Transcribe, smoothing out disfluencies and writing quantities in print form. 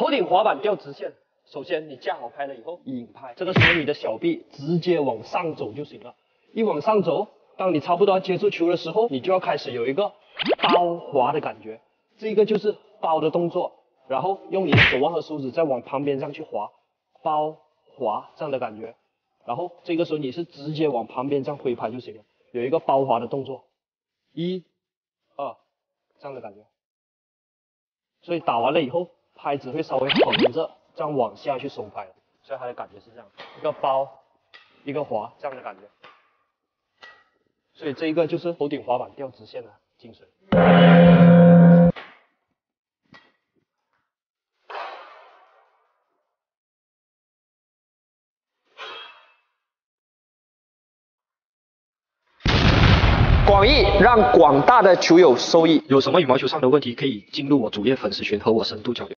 头顶滑板吊直线，首先你架好拍了以后，引拍，这个时候你的小臂直接往上走就行了。一往上走，当你差不多要接触球的时候，你就要开始有一个包滑的感觉，这个就是包的动作。然后用你的手腕和手指再往旁边上去滑，包滑这样的感觉。然后这个时候你是直接往旁边这样挥拍就行了，有一个包滑的动作，1、2这样的感觉。所以打完了以后，拍子会稍微横着，这样往下去收拍，所以它的感觉是这样，一个包，一个滑这样的感觉。所以这一个就是头顶滑板吊直线的精髓。广义让广大的球友受益。有什么羽毛球上的问题，可以进入我主页粉丝群和我深度交流。